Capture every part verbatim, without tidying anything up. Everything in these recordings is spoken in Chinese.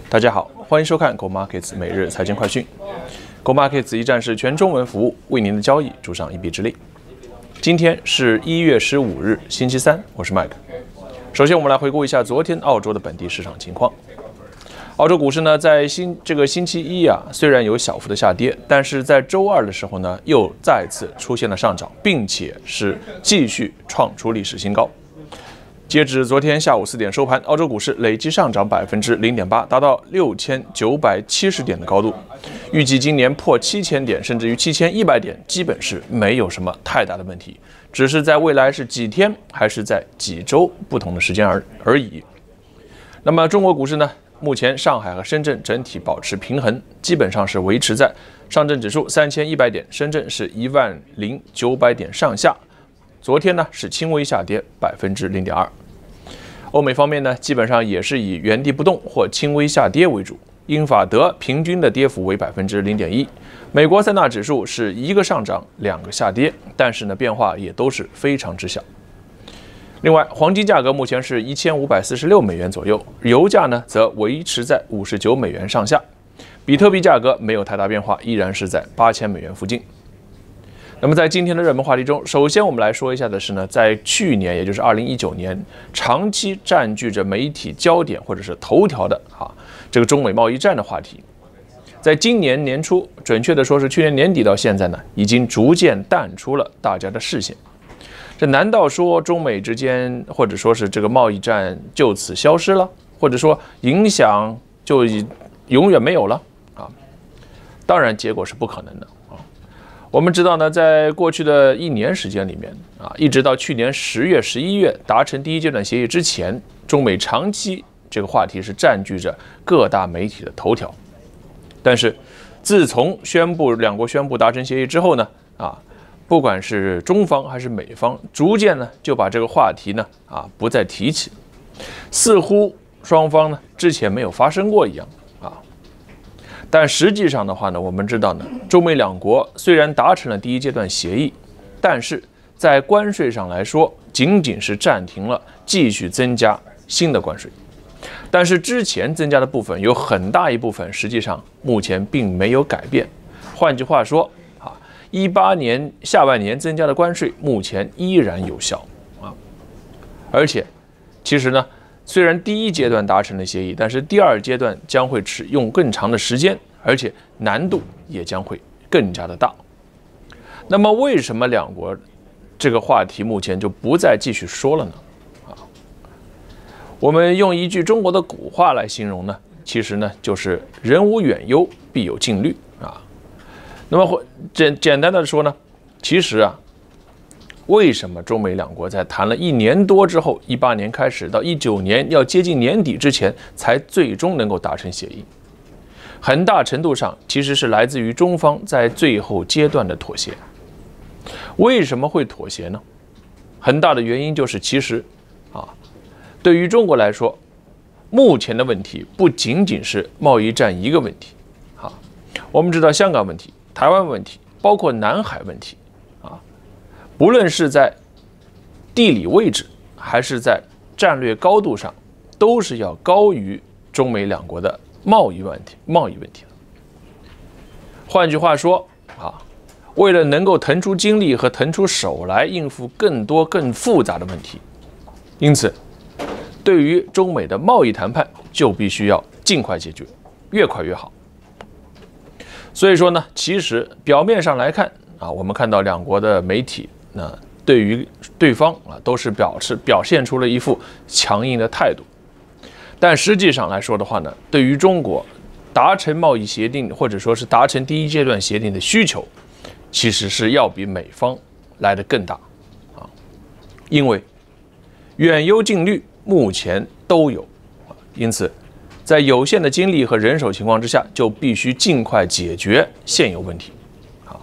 大家好，欢迎收看 Go Markets 每日财经快讯。Go Markets 一站式全中文服务，为您的交易助上一臂之力。今天是一月十五日，星期三，我是 Mike。首先，我们来回顾一下昨天澳洲的本地市场情况。澳洲股市呢，在星这个星期一啊，虽然有小幅的下跌，但是在周二的时候呢，又再次出现了上涨，并且是继续创出历史新高。截止昨天下午四点收盘，澳洲股市累计上涨百分之零点八，达到六千九百七十点的高度。预计今年破七千点，甚至于七千一百点，基本是没有什么太大的问题，只是在未来是几天还是在几周不同的时间而而已。那么中国股市呢？目前上海和深圳整体保持平衡，基本上是维持在上证指数三千一百点，深圳是一万零九百点上下。昨天呢是轻微下跌百分之零点二。欧美方面呢，基本上也是以原地不动或轻微下跌为主。英法德平均的跌幅为百分之零点一。美国三大指数是一个上涨，两个下跌，但是呢变化也都是非常之小。另外，黄金价格目前是一千五百四十六美元左右，油价呢则维持在五十九美元上下。比特币价格没有太大变化，依然是在八千美元附近。那么在今天的热门话题中，首先我们来说一下的是呢，在去年，也就是二零一九年，长期占据着媒体焦点或者是头条的啊这个中美贸易战的话题，在今年年初，准确的说是去年年底到现在呢，已经逐渐淡出了大家的视线。这难道说中美之间，或者说是这个贸易战就此消失了，或者说影响就永远没有了啊？当然，结果是不可能的啊。我们知道呢，在过去的一年时间里面啊，一直到去年十月、十一月达成第一阶段协议之前，中美长期这个话题是占据着各大媒体的头条。但是，自从宣布两国宣布达成协议之后呢，啊。不管是中方还是美方，逐渐呢就把这个话题呢啊不再提起，似乎双方呢之前没有发生过一样啊。但实际上的话呢，我们知道呢，中美两国虽然达成了第一阶段协议，但是在关税上来说，仅仅是暂停了继续增加新的关税，但是之前增加的部分有很大一部分实际上目前并没有改变。换句话说，一八年下半年增加的关税目前依然有效啊，而且其实呢，虽然第一阶段达成了协议，但是第二阶段将会持用更长的时间，而且难度也将会更加的大。那么为什么两国这个话题目前就不再继续说了呢？啊，我们用一句中国的古话来形容呢，其实呢就是人无远忧，必有近虑啊。那么简简单的说呢，其实啊，为什么中美两国在谈了一年多之后，一八年开始到一九年要接近年底之前，才最终能够达成协议？很大程度上其实是来自于中方在最后阶段的妥协。为什么会妥协呢？很大的原因就是，其实啊，对于中国来说，目前的问题不仅仅是贸易战一个问题啊，我们知道香港问题、台湾问题，包括南海问题，啊，不论是在地理位置还是在战略高度上，都是要高于中美两国的贸易问题。贸易问题。换句话说，啊，为了能够腾出精力和腾出手来应付更多更复杂的问题，因此，对于中美的贸易谈判，就必须要尽快解决，越快越好。所以说呢，其实表面上来看啊，我们看到两国的媒体呢，对于对方啊都是表示表现出了一副强硬的态度，但实际上来说的话呢，对于中国达成贸易协定或者说是达成第一阶段协定的需求，其实是要比美方来得更大啊，因为远忧近虑目前都有啊，因此。在有限的精力和人手情况之下，就必须尽快解决现有问题。好，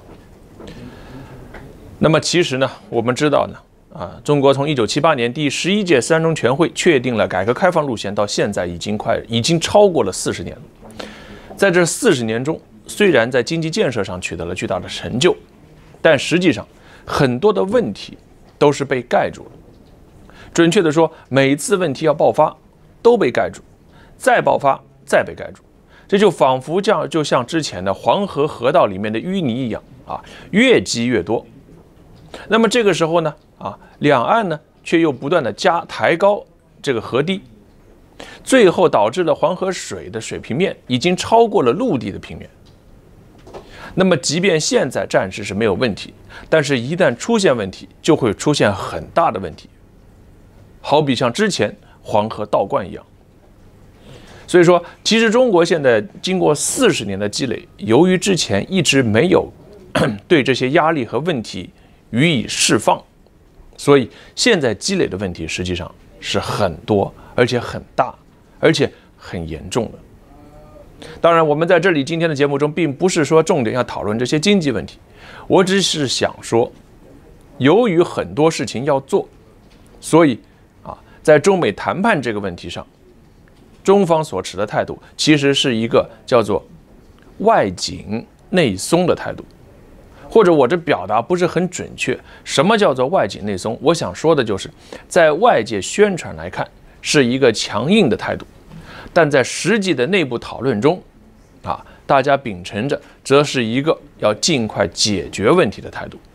那么其实呢，我们知道呢，啊，中国从一九七八年第十一届三中全会确定了改革开放路线，到现在已经快已经超过了四十年了。在这四十年中，虽然在经济建设上取得了巨大的成就，但实际上很多的问题都是被盖住了。准确的说，每次问题要爆发都被盖住，再爆发再被盖住，这就仿佛这样，就像之前的黄河河道里面的淤泥一样啊，越积越多。那么这个时候呢，啊，两岸呢却又不断的加抬高这个河堤，最后导致了黄河水的水平面已经超过了陆地的平面。那么即便现在暂时是没有问题，但是一旦出现问题，就会出现很大的问题，好比像之前黄河倒灌一样。所以说，其实中国现在经过四十年的积累，由于之前一直没有对这些压力和问题予以释放，所以现在积累的问题实际上是很多，而且很大，而且很严重的。当然，我们在这里今天的节目中，并不是说重点要讨论这些经济问题，我只是想说，由于很多事情要做，所以啊，在中美谈判这个问题上，中方所持的态度其实是一个叫做外紧内松的态度，或者我这表达不是很准确。什么叫做外紧内松？我想说的就是，在外界宣传来看是一个强硬的态度，但在实际的内部讨论中，啊，大家秉承着则是一个要尽快解决问题的态度。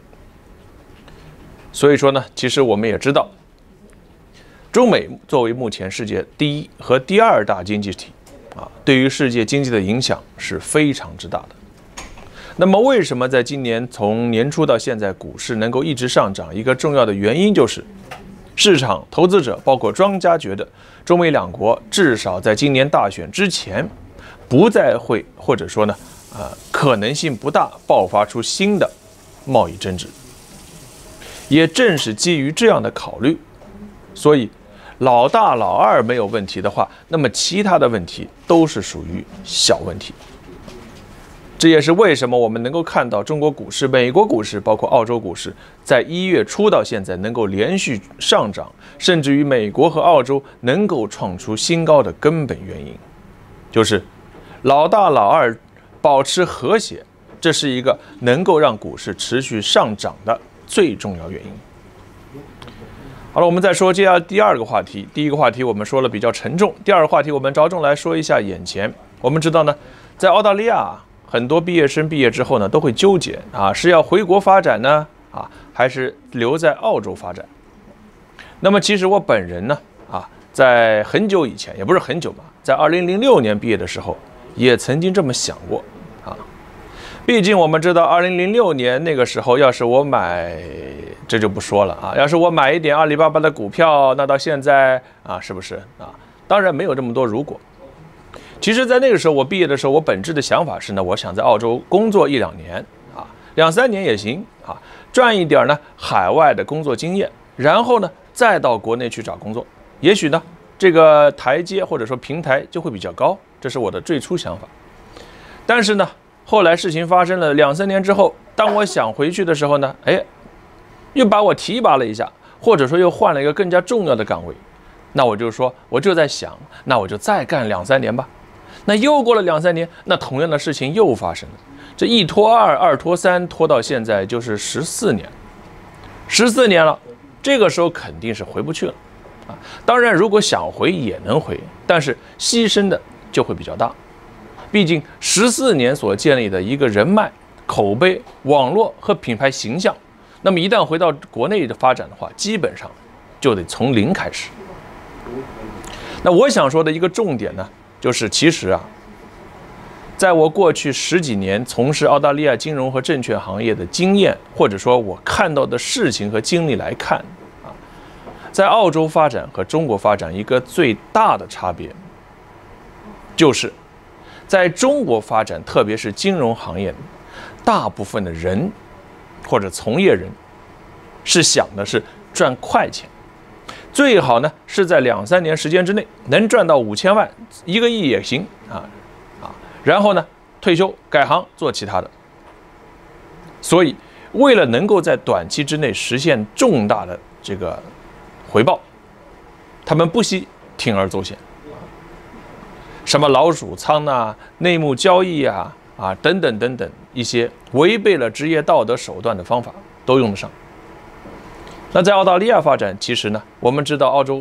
所以说呢，其实我们也知道，中美作为目前世界第一和第二大经济体，啊，对于世界经济的影响是非常之大的。那么，为什么在今年从年初到现在股市能够一直上涨？一个重要的原因就是，市场投资者包括庄家觉得，中美两国至少在今年大选之前，不再会或者说呢，呃，可能性不大爆发出新的贸易争执。也正是基于这样的考虑，所以老大老二没有问题的话，那么其他的问题都是属于小问题。这也是为什么我们能够看到中国股市、美国股市，包括澳洲股市，在一月初到现在能够连续上涨，甚至于美国和澳洲能够创出新高的根本原因，就是老大老二保持和谐，这是一个能够让股市持续上涨的最重要原因。好了，我们再说接下来第二个话题。第一个话题我们说了比较沉重，第二个话题我们着重来说一下眼前。我们知道呢，在澳大利亚，很多毕业生毕业之后呢，都会纠结啊，是要回国发展呢，啊，还是留在澳洲发展？那么其实我本人呢，啊，在很久以前，也不是很久吧，在二零零六年毕业的时候，也曾经这么想过啊。毕竟我们知道，二零零六年那个时候，要是我买，这就不说了啊，要是我买一点阿里巴巴的股票，那到现在啊，是不是啊？当然没有这么多如果。其实，在那个时候，我毕业的时候，我本质的想法是呢，我想在澳洲工作一两年啊，两三年也行啊，赚一点呢海外的工作经验，然后呢再到国内去找工作，也许呢这个台阶或者说平台就会比较高，这是我的最初想法。但是呢，后来事情发生了，两三年之后，当我想回去的时候呢，哎，又把我提拔了一下，或者说又换了一个更加重要的岗位，那我就说，我就在想，那我就再干两三年吧。那又过了两三年，那同样的事情又发生了，这一拖二，二拖三，拖到现在就是十四年，十四年了，这个时候肯定是回不去了啊。当然，如果想回也能回，但是牺牲的就会比较大。毕竟十四年所建立的一个人脉、口碑、网络和品牌形象，那么一旦回到国内的发展的话，基本上就得从零开始。那我想说的一个重点呢，就是其实啊，在我过去十几年从事澳大利亚金融和证券行业的经验，或者说我看到的事情和经历来看啊，在澳洲发展和中国发展一个最大的差别，就是在中国发展，特别是金融行业，大部分的人或者从业人是想的是赚快钱。最好呢是在两三年时间之内能赚到五千万、一个亿也行啊啊，然后呢退休改行做其他的。所以，为了能够在短期之内实现重大的这个回报，他们不惜铤而走险，什么老鼠仓啊、内幕交易啊啊等等等等一些违背了职业道德手段的方法都用得上。那在澳大利亚发展，其实呢，我们知道澳洲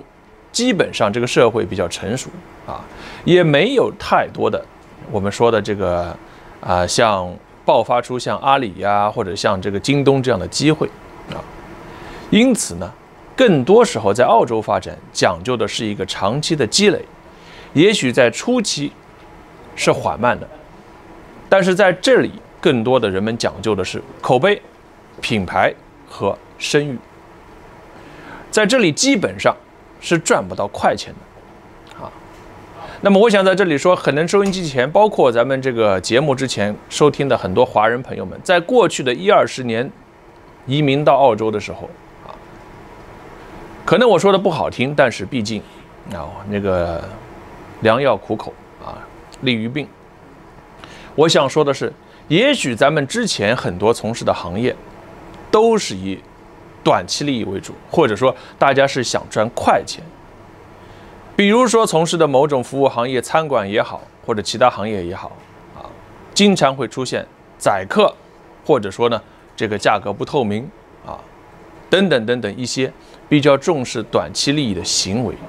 基本上这个社会比较成熟啊，也没有太多的我们说的这个啊，像爆发出像阿里呀、啊、或者像这个京东这样的机会啊。因此呢，更多时候在澳洲发展讲究的是一个长期的积累，也许在初期是缓慢的，但是在这里更多的人们讲究的是口碑、品牌和声誉。在这里基本上是赚不到快钱的啊。那么我想在这里说，可能收音机前，包括咱们这个节目之前收听的很多华人朋友们，在过去的一二十年移民到澳洲的时候啊，可能我说的不好听，但是毕竟啊那个良药苦口啊，利于病。我想说的是，也许咱们之前很多从事的行业都是以短期利益为主，或者说大家是想赚快钱。比如说从事的某种服务行业，餐馆也好，或者其他行业也好啊，经常会出现宰客，或者说呢这个价格不透明啊，等等等等一些比较重视短期利益的行为。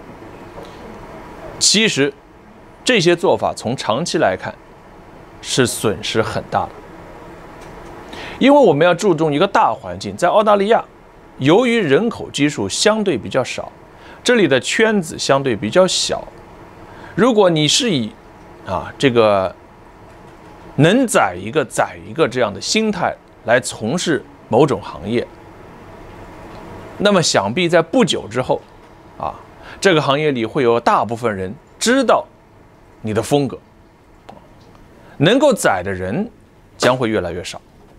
其实这些做法从长期来看是损失很大的。因为我们要注重一个大环境，在澳大利亚，由于人口基数相对比较少，这里的圈子相对比较小。如果你是以啊这个能宰一个宰一个这样的心态来从事某种行业，那么想必在不久之后，啊这个行业里会有大部分人知道你的风格，能够宰的人将会越来越少。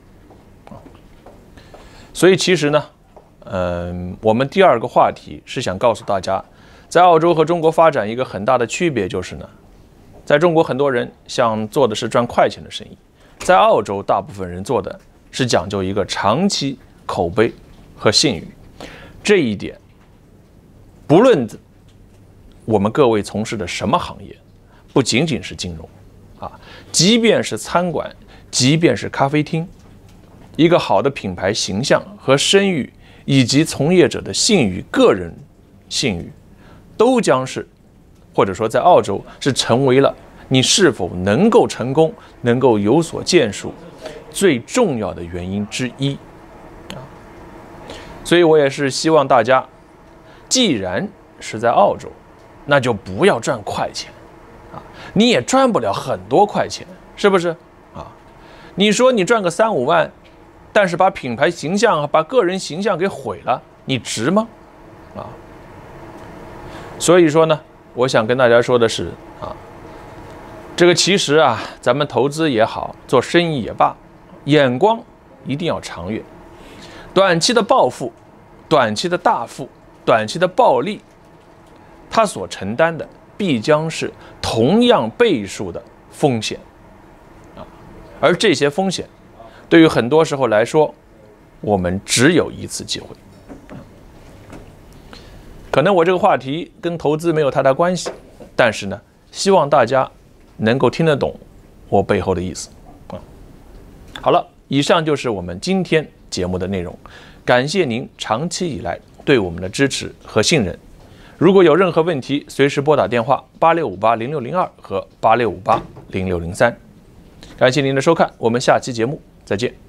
所以其实呢，嗯，我们第二个话题是想告诉大家，在澳洲和中国发展一个很大的区别就是呢，在中国很多人想做的是赚快钱的生意，在澳洲大部分人做的是讲究一个长期口碑和信誉。这一点，不论我们各位从事的什么行业，不仅仅是金融啊，即便是餐馆，即便是咖啡厅，一个好的品牌形象和声誉，以及从业者的信誉、个人信誉，都将是，或者说在澳洲是成为了你是否能够成功、能够有所建树最重要的原因之一。所以我也是希望大家，既然是在澳洲，那就不要赚快钱啊！你也赚不了很多快钱，是不是啊？你说你赚个三五万，但是把品牌形象、把个人形象给毁了，你值吗？啊！所以说呢，我想跟大家说的是啊，这个其实啊，咱们投资也好，做生意也罢，眼光一定要长远。短期的暴富、短期的大富、短期的暴利，它所承担的必将是同样倍数的风险啊！而这些风险，对于很多时候来说，我们只有一次机会。可能我这个话题跟投资没有太大关系，但是呢，希望大家能够听得懂我背后的意思啊。好了，以上就是我们今天节目的内容，感谢您长期以来对我们的支持和信任。如果有任何问题，随时拨打电话八六五八零六零二和八六五八零六零三。感谢您的收看，我们下期节目再见。